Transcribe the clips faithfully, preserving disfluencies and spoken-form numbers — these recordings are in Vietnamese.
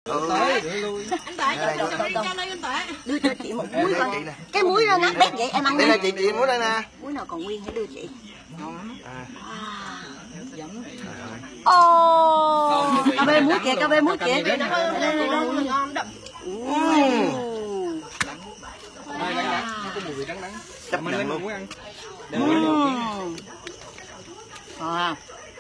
Ừ. Anh Tệ, cho anh Tệ. Đưa cho chị một muối coi. Cái muối đó nát bét vậy em ăn đi. Đây nè chị, chị muối đây nè. Muối nào còn nguyên hãy đưa chị. À. Ồ, cà bê muối kìa, cà bê muối kìa. Ngon đậm. Có mùi vị đắng đắng. Chấp Mình lên nhận muốn luôn. ăn. À.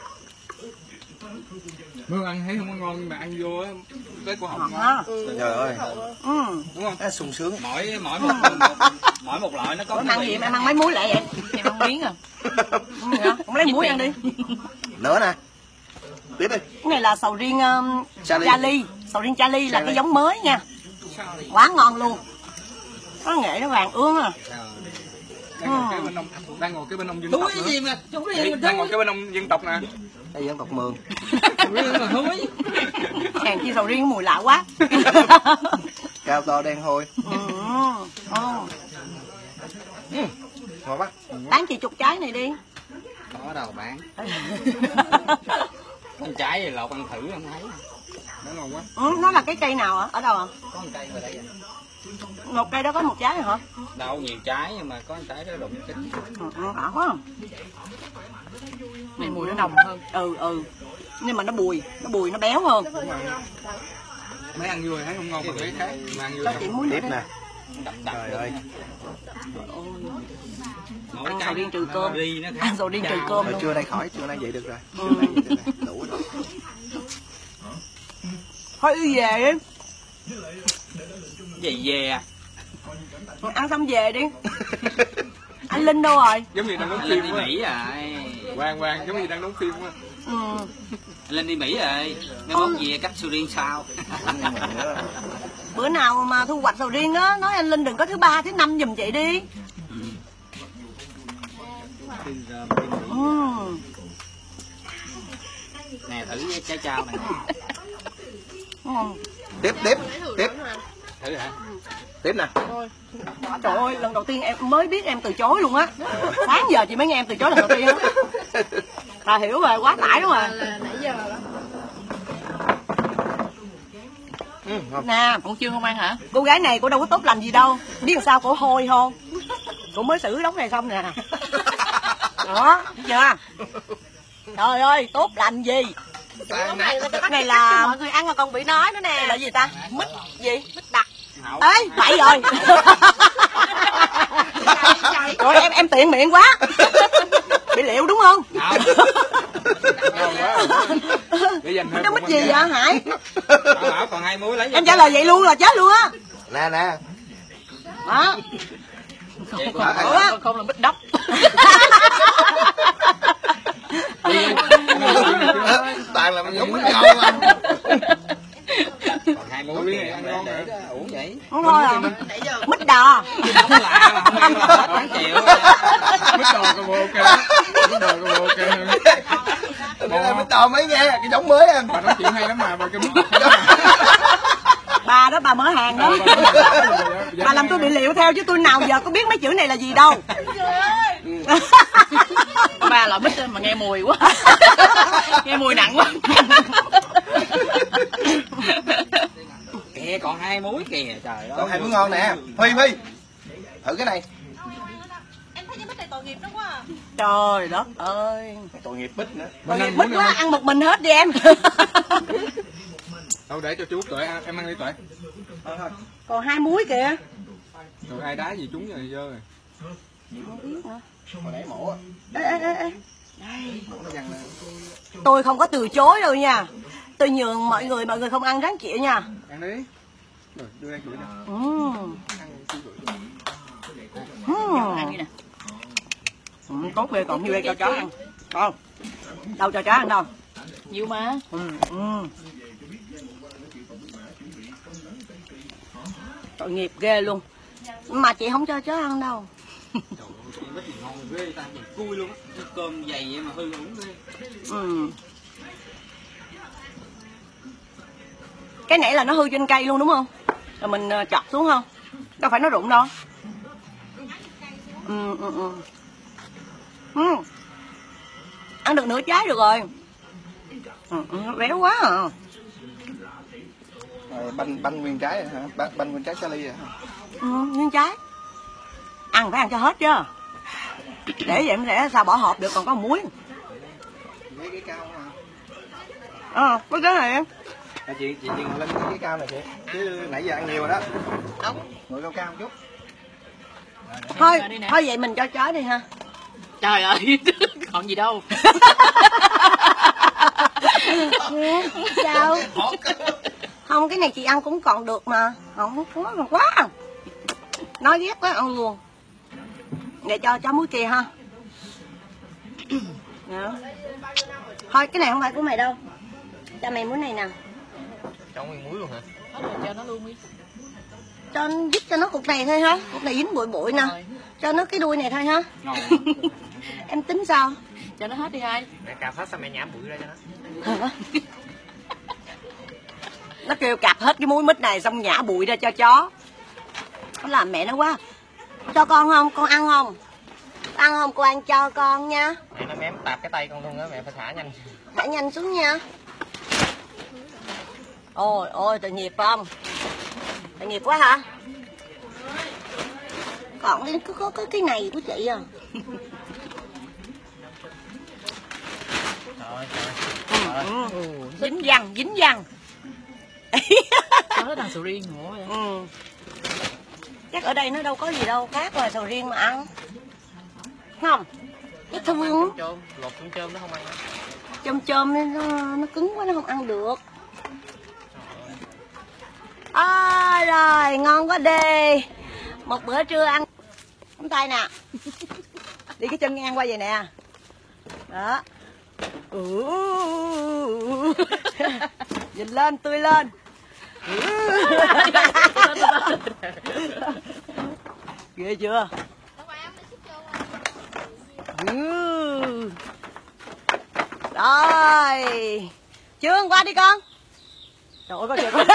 Mưa ăn thấy không có ngon nhưng mà ăn vô á cái cổ họng À. Trời ơi. Ừ. đúng không? Nó sung sướng. Mỗi mỗi một, một mỗi một loại nó có Em ăn gì em ăn mấy muối lại vậy? Em ăn miếng à. Không lấy muối ăn đi. Nữa nè. Tiếp đi. Cái này là sầu riêng um, Charlie. Charlie. Sầu riêng Charlie là cái giống mới nha. Quá ngon luôn. Có nghệ nó vàng ương à. Đang ngồi cái bên ông đang ngồi cái bên ông dân tộc Thúi nữa. gì mà thúi gì Chị, mà đang ngồi thúi. cái bên ông dân tộc nè. Đây dân tộc Mường. Thúi mà thúi. Hàng chi sầu riêng mùi lạ quá. Cao to đen hôi. Ừ. Ngon. Ngon quá. Bán chị chục trái này đi. Có đâu bán. Con trái thì lột ăn thử không thấy. Nó ngon quá. Ừ, nó là cái cây nào ạ? Ở đâu ạ? Có một cây vào đây. Một cây đó có một trái hả? Đâu nhiều trái nhưng mà có một trái đó đụng kính. Ừ, ừ, đã quá. Này mùi nó nồng hơn. Ừ, ừ. Nhưng mà nó bùi, nó bùi, nó béo hơn. Mấy ăn vô thấy không ngon bằng cái khác mà ăn vô Cho chị xong. muối nữa Tiếp đi. nè. Đậm đậm. Trời ơi. Mỗi Ăn cái sầu riêng trừ cơm. ri nó khác. Ăn sầu riêng trừ cơm Rồi luôn. trưa nay khỏi, trưa nay vậy được rồi. Ừ. Trưa nay vậy được rồi. Đủ rồi. Thôi đi về đi. Về về à. Ăn xong về đi. Anh Linh đâu rồi? Giống như đang đóng Anh phim lên đi quá. Mỹ rồi. Quang Quang giống như đang đóng phim quá. Ừ. Anh lên đi Mỹ rồi. Mấy món gì cách sầu riêng sao? Bữa nào mà thu hoạch sầu riêng đó, nói anh Linh đừng có thứ ba, thứ năm giùm chị đi. Ừ. Nè thử với trái chao này. Ngon. Tiếp, tiếp, tiếp. Thử hả? Tiếp nè. Trời ơi, lần đầu tiên em mới biết em từ chối luôn á. Sáng giờ chị mới nghe em từ chối lần đầu tiên á. Bà hiểu rồi, quá tải đúng rồi. Nãy giờ đó. Ừ, ngon. Nè, Còn chưa không ăn hả? cô gái này cô đâu có tốt lành gì đâu. Biết làm sao cổ hôi không? Cô mới xử đống này xong nè. Đó, thấy chưa? Trời ơi, tốt lành gì? Cái này là Cái này là mọi người ăn mà còn bị nói nữa nè. Này là gì ta? Mít gì? Mít đặc. Ê, bậy rồi. Rồi em em tiện miệng quá. Bị liệu đúng không? Ngon quá. Để dành thêm. Nó mít gì vậy Hải? Bảo Bảo còn hai muối lấy. Em trả lời vậy luôn là chết luôn á. Nè nè. Đó. Vậy Khổ còn quá. Không là mít đốc. Toàn là giống cái câu anh. còn hai muối này ăn ngon để uổng vậy. Không thôi à. Mít đò. Không lạ mà không ăn là hết tám triệu. Mít đồ con bộ ok. Mít đồ con bộ ok hơn. Đây là mít tò mới nghe, cái giống mới em. Bà nói chuyện hay lắm mà bà cái mít hay lắm mà. Bà đó bà mở hàng đó. Bà làm tôi bị liệu theo chứ tôi nào giờ có biết mấy chữ này là gì đâu. Ba loại mít mà nghe mùi quá. Nghe mùi nặng quá. Kìa còn hai muối kìa trời ơi. Còn hai muối ngon nè. Phi Phi. Thử cái này. Em thấy cái mít này tội nghiệp lắm quá à. Trời đất ơi. Tội nghiệp mít nữa. Tội nghiệp mít quá, ăn một mình hết đi em. Đâu để cho chú Tuệ ăn, em ăn đi Tuệ. Thôi thôi. Còn hai muối kìa. Rồi ai đá gì trúng rồi dơ rồi. Hồi nãy mổ. Ê, ê, ê, ê. Mổ nó văng lên. Tôi không có từ chối đâu nha. Tôi nhường mọi người, mọi người không ăn ráng chịu nha. Ăn đi. Rồi đưa ăn đuổi nè. Ừ. Ăn chú Tuệ. Ừ. Ăn đi nè. Ừ, tốt ghê, còn như đây cho chó ăn. Không. Đâu cho chó ăn đâu. Nhiều mà. Ừ. Ừ. Tội nghiệp ghê luôn. Mà chị không cho chó ăn đâu. Mít thì ngon ghê ta, mình cui luôn á. Cái cơm dày vậy mà hư uổng ghê. Ừ. Cái nãy là nó hư trên cây luôn đúng không? Rồi mình chọc xuống không? Đâu phải nó rụng đâu. Ừ, ừ, ừ. Ừ. Ăn được nửa trái được rồi. Ừ, ừ, béo quá à. Rồi banh banh nguyên trái hả? Banh, banh nguyên trái Charlie hả? Ừ, nguyên trái. Ăn phải ăn cho hết chứ. Để vậy sẽ sao bỏ hộp được, còn có muối. Lấy cái cao mà. Ờ, có cái này em. À, chị chị chị ngồi lên cái cao này chị. Chứ nãy giờ ăn nhiều rồi đó. Đúng. Ngồi cao cao một chút. Thôi, thôi vậy mình cho chó đi ha. Trời ơi, còn gì đâu. Sao? Không, cái này chị ăn cũng còn được mà. Không quá mà quá. Nói ghét quá ăn luôn. Để cho chó muối kia ha. Đó. Thôi cái này không phải của mày đâu. Cho mày muối này nè. Cho nguyên muối luôn hả? Hết rồi, cho nó luôn đi. Cho giúp cho nó cục này thôi ha. Cục này dính bụi bụi nè. Cho nó cái đuôi này thôi ha. Em tính sao? Cho nó hết đi hai. Mẹ cạp hết sao mẹ nhảm bụi ra cho nó. Hả? Nó kêu cạp hết cái muối mít này xong nhả bụi ra cho chó. Nó làm mẹ nó quá. Cho con không? Con ăn không? Ăn không? Cô ăn cho con nha. Mẹ nó mém tạp cái tay con luôn á, mẹ phải thả nhanh. Thả nhanh xuống nha. Ôi ôi tội nghiệp không? Tội nghiệp quá hả? Còn cái, có, có cái này của chị à. Trời ơi, trời ơi. Ừ, ừ. Dính văng, dính văng. Cho nó thằng sầu riêng ngủ vậy. Ừ. Chắc ở đây nó đâu có gì đâu khác ngoài sầu riêng mà ăn. Không? Cái thương. Chôm, lột cũng chôm nó không ăn. Chôm chôm nó, nó cứng quá nó không ăn được. À, rồi ngon quá đi. Một bữa trưa ăn nắm tay nè. Đi cái chân ngang qua vậy nè. Đó. Ừ. Nhìn lên tươi lên. Ghê chưa? Ừ. Rồi. Trương qua đi con. Trời ơi có kìa con.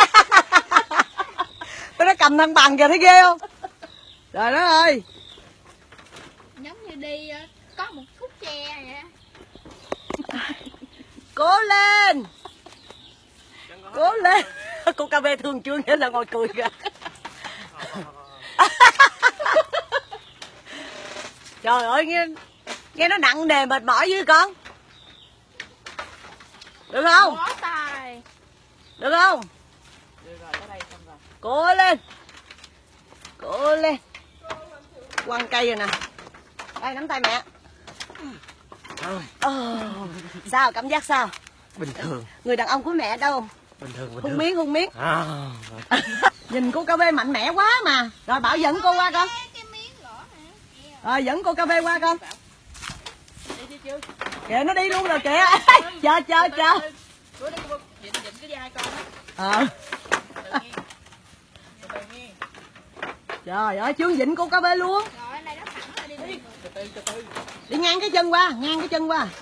Nó cầm thằng bằng kìa thấy ghê không? Trời đất ơi. Giống như đi có một khúc tre vậy. Cố lên. Cố lên. Cô cà phê thường Trương hết là ngồi cười kìa. Trời ơi nghe, nghe nó nặng nề mệt mỏi dữ con. Được không? Bó tay. Được không? Được rồi, tới đây xong rồi. Cố lên. Cố lên. Quăng cây rồi nè. Đây nắm tay mẹ. Ờ, sao cảm giác sao? Bình thường. Người đàn ông của mẹ đâu? Bình thường, bình Hung thường. miếng hung miếng. À. Nhìn cô cà phê mạnh mẽ quá mà. Rồi Bảo dẫn cô qua con. Cái miếng lỗ hả? Rồi dẫn cô cà phê qua con. Đi chứ chưa? Kìa nó đi luôn rồi kìa. Chờ chờ chờ. Bữa đi cô dịnh dịnh cái vai con á. Ờ. Từ nghe. Từ từ nghe. Trời ơi Trương dịnh cô cà phê luôn. Rồi này nó thẳng ra đi đi. Từ từ từ từ. Đi ngang cái chân qua, ngang cái chân qua.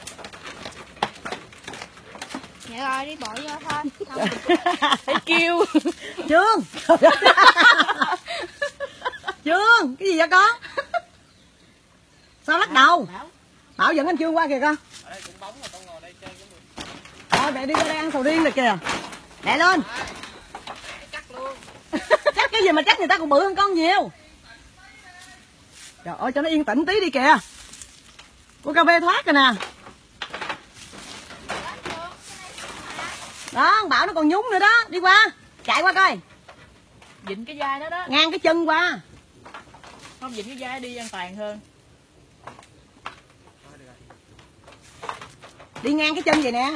Dạ rồi đi bộ vô thôi. Phải kêu. Trương. Trương, cái gì vậy con? Sao lắc đầu? Bảo dẫn anh Trương qua kìa con. Rồi mẹ đi ra đây ăn sầu riêng rồi kìa. Mẹ lên. Cắt luôn. Chắc cái gì mà chắc người ta còn bự hơn con nhiều. Trời ơi cho nó yên tĩnh tí đi kìa. Cô cà phê thoát rồi nè. Đó Bảo nó còn nhúng nữa đó. Đi qua. Chạy qua coi. Dịnh cái vai đó đó. Ngang cái chân qua. Không dịnh cái vai đi an toàn hơn. Đi ngang cái chân vậy nè.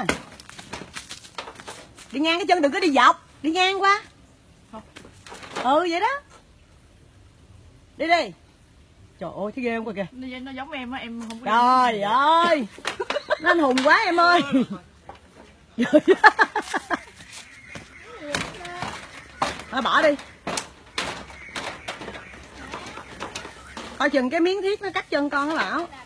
Đi ngang cái chân đừng có đi dọc. Đi ngang qua. Không. Ừ vậy đó. Đi đi. Trời ơi thấy ghê không kìa. Nó, nó giống em á, em không có. Trời ơi. Nó anh hùng quá em ơi. Thôi bỏ đi. Coi chừng cái miếng thiết nó cắt chân con đó Bảo.